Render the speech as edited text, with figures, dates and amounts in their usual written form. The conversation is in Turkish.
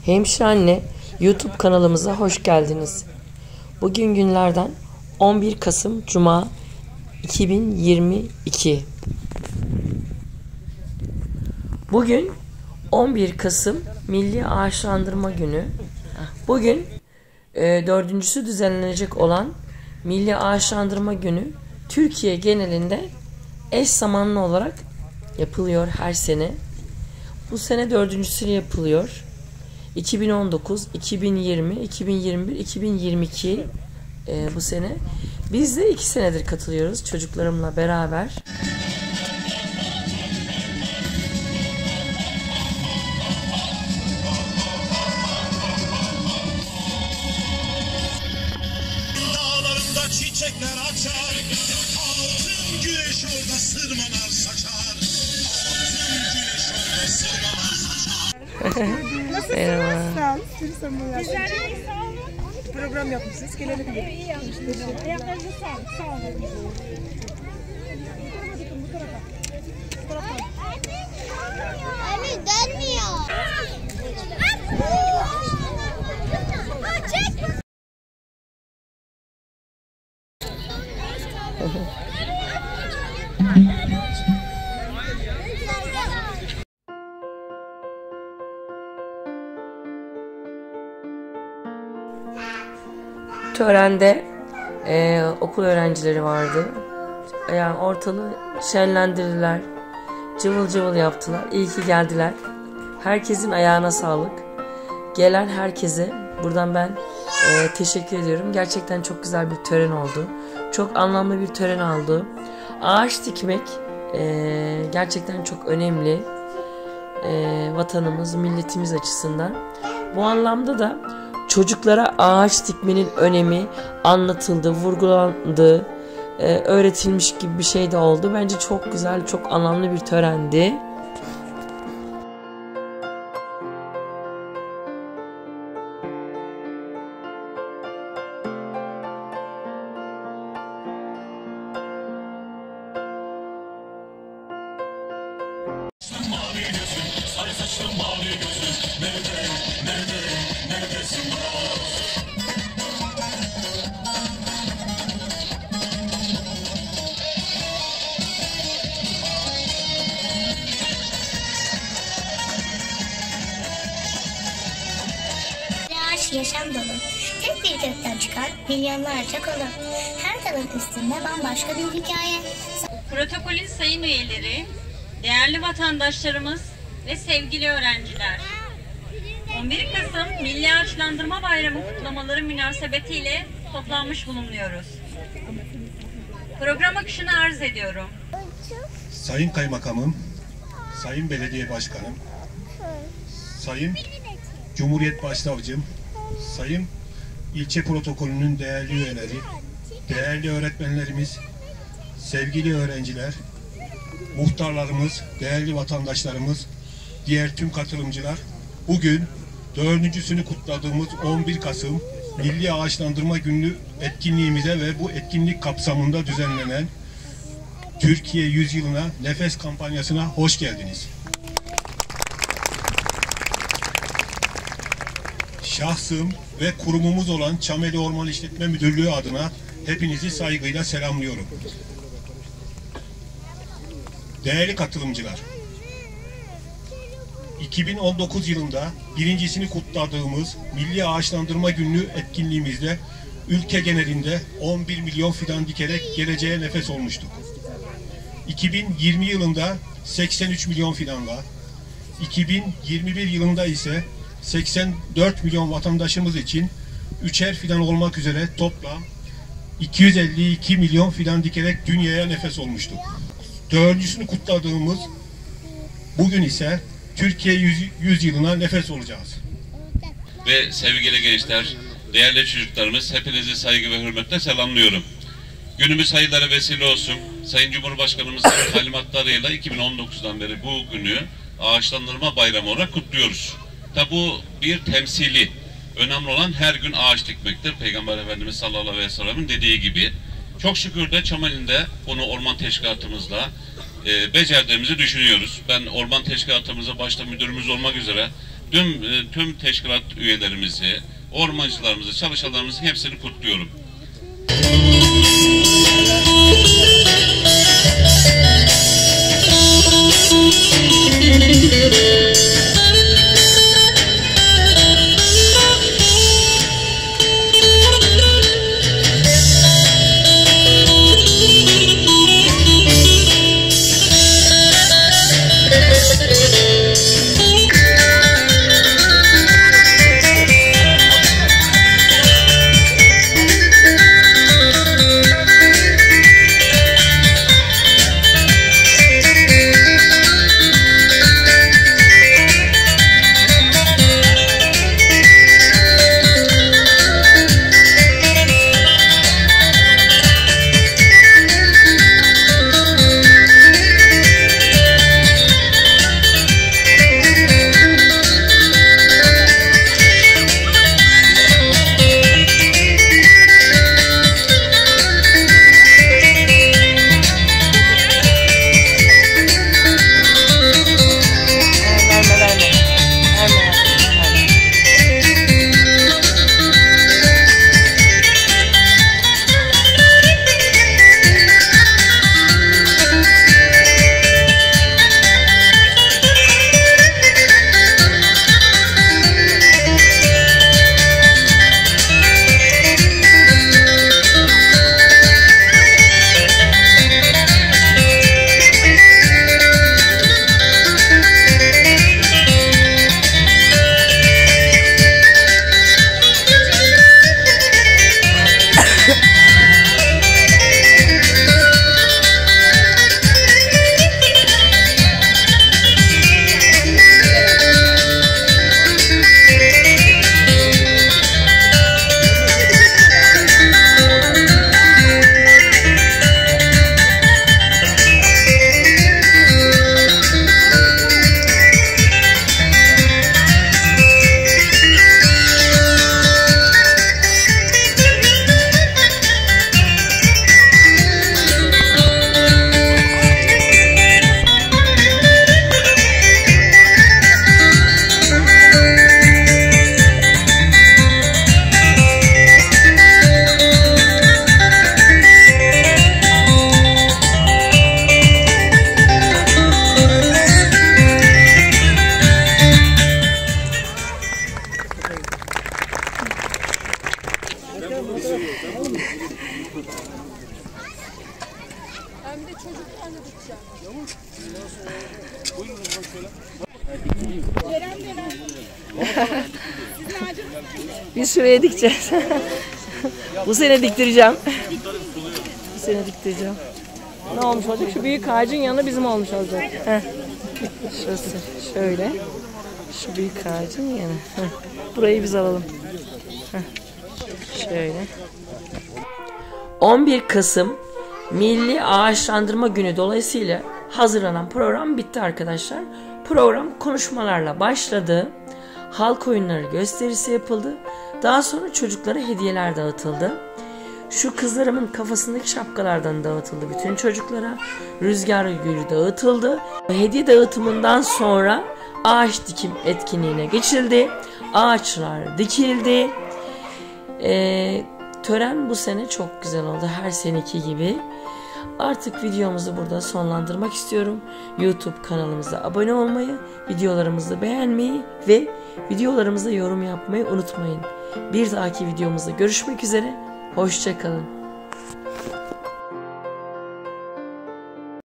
Hemşire Anne YouTube kanalımıza hoş geldiniz. Bugün günlerden 11 Kasım Cuma 2022. Bugün 11 Kasım Milli Ağaçlandırma Günü. Bugün dördüncüsü düzenlenecek olan Milli Ağaçlandırma Günü Türkiye genelinde eş zamanlı olarak yapılıyor her sene. Bu sene dördüncüsü yapılıyor. 2019, 2020, 2021, 2022 bu sene. Biz de 2 senedir katılıyoruz çocuklarımla beraber. Dağlarında çiçekler açar, altın güneş orada sırmalar saçar. Altın güneş orada sırmalar saçar. Nasılsınız? Sağ olun. Bizler de sağ olun. Program yapmışsınız. Gelelim dedik. İyi yapmışsınız. Ayaklarınıza sağlık. Sağ olun. Anne dönmüyor. Çek. Törende okul öğrencileri vardı. Yani ortalığı şenlendirdiler. Cıvıl cıvıl yaptılar. İyi ki geldiler. Herkesin ayağına sağlık. Gelen herkese buradan ben teşekkür ediyorum. Gerçekten çok güzel bir tören oldu. Çok anlamlı bir tören oldu. Ağaç dikmek gerçekten çok önemli. Vatanımız, milletimiz açısından. Bu anlamda da çocuklara ağaç dikmenin önemi anlatıldı, vurgulandı, öğretilmiş gibi bir şey de oldu. Bence çok güzel, çok anlamlı bir törendi. Ağaç yaşam dolu. Tek bir kökten çıkan milyonlarca kolu. Her dalın üstünde bambaşka bir hikaye. Protokolün sayın üyeleri, değerli vatandaşlarımız ve sevgili öğrenciler. 11 Kasım Milli Ağaçlandırma Bayramı kutlamaları münasebetiyle toplanmış bulunuyoruz. Program akışını arz ediyorum. Sayın Kaymakamım, Sayın Belediye Başkanım, Sayın Cumhuriyet Başsavcım, Sayın İlçe Protokolünün değerli üyeleri, değerli öğretmenlerimiz, sevgili öğrenciler, muhtarlarımız, değerli vatandaşlarımız, diğer tüm katılımcılar, bugün dördüncüsünü kutladığımız 11 Kasım Milli Ağaçlandırma Günü etkinliğimize ve bu etkinlik kapsamında düzenlenen Türkiye Yüzyılına Nefes kampanyasına hoş geldiniz. Şahsım ve kurumumuz olan Çameli Orman İşletme Müdürlüğü adına hepinizi saygıyla selamlıyorum. Değerli katılımcılar, 2019 yılında birincisini kutladığımız Milli Ağaçlandırma Günü etkinliğimizde ülke genelinde 11 milyon fidan dikerek geleceğe nefes olmuştuk. 2020 yılında 83 milyon fidanla, 2021 yılında ise 84 milyon vatandaşımız için 3'er fidan olmak üzere toplam 252 milyon fidan dikerek dünyaya nefes olmuştuk. Dördüncüsünü kutladığımız bugün ise Türkiye yüzyılına nefes olacağız. Ve sevgili gençler, değerli çocuklarımız, hepinizi saygı ve hürmetle selamlıyorum. Günümüz hayırlara vesile olsun. Sayın Cumhurbaşkanımızın talimatlarıyla 2019'dan beri bu günü Ağaçlandırma Bayramı olarak kutluyoruz. Tabi bu bir temsili. Önemli olan her gün ağaç dikmektir. Peygamber Efendimiz sallallahu aleyhi ve sellem'in dediği gibi. Çok şükür de Çameli'nde bunu orman teşkilatımızla becerdiğimizi düşünüyoruz. Ben orman teşkilatımıza başta müdürümüz olmak üzere tüm teşkilat üyelerimizi, ormancılarımızı, çalışanlarımızı hepsini kutluyorum. Biz şuraya dikeceğiz. Bu sene diktireceğim. Bu sene diktireceğim. Ne olmuş olacak? Şu büyük ağacın yanı bizim olmuş olacak. Heh. Şurası şöyle. Şu büyük ağacın yanı. Heh. Burayı biz alalım. Heh. Şöyle. 11 Kasım Milli Ağaçlandırma Günü dolayısıyla hazırlanan program bitti arkadaşlar. Program konuşmalarla başladı. Halk oyunları gösterisi yapıldı. Daha sonra çocuklara hediyeler dağıtıldı. Şu kızlarımın kafasındaki şapkalardan dağıtıldı bütün çocuklara. Rüzgar gülü dağıtıldı. Hediye dağıtımından sonra ağaç dikim etkinliğine geçildi. Ağaçlar dikildi. Tören bu sene çok güzel oldu. Her seneki gibi. Artık videomuzu burada sonlandırmak istiyorum. YouTube kanalımıza abone olmayı, videolarımızı beğenmeyi ve videolarımıza yorum yapmayı unutmayın. Bir dahaki videomuzda görüşmek üzere. Hoşça kalın.